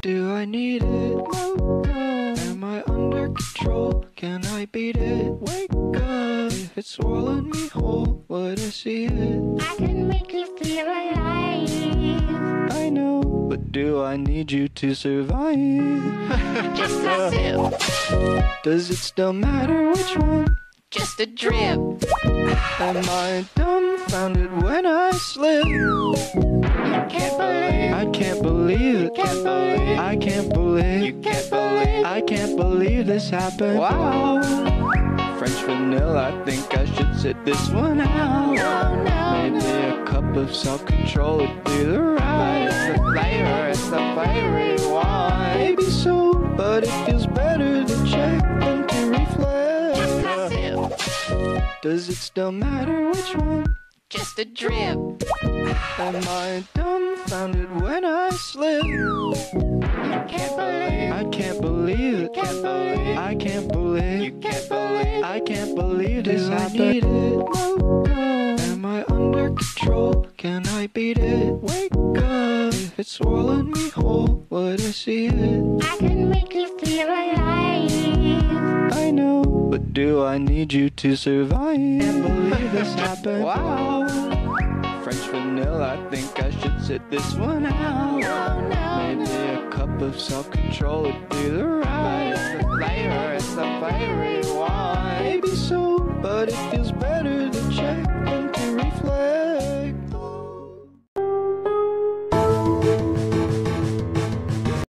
Do I need it? No. Am I under control? Can I beat it? Wake up. If it's swallowed me whole, would I see it? I can make you feel alive. I know, but do I need you to survive? Just a sip, Does it still matter which one? just a drip. Am I dumbfounded when I slip? You can't believe, I can't believe it. can't believe, I can't believe. you can't believe. I can't believe this happened. Wow. French vanilla, I think I should sit this one out. No, no, Maybe a cup of self-control would be the right. It's the flavor you want. Maybe so, but it feels better to check than to reflect. Just a sip, Does it still matter which one? just a drip. Am I dumbfounded when I slip? You can't believe, I can't believe it. can't believe, I can't believe. you can't believe. I can't believe this happened. No. Am I under control? Can I beat it? Wake up. If it swallowed me whole, would I see it? I can make you feel alive. I know, but do I need you to survive? Can't believe this happened. Wow. French vanilla, I think I should sit this one out. No, no, Maybe a cup of self-control would be the right. It's the flavor you want. Maybe so, but it feels better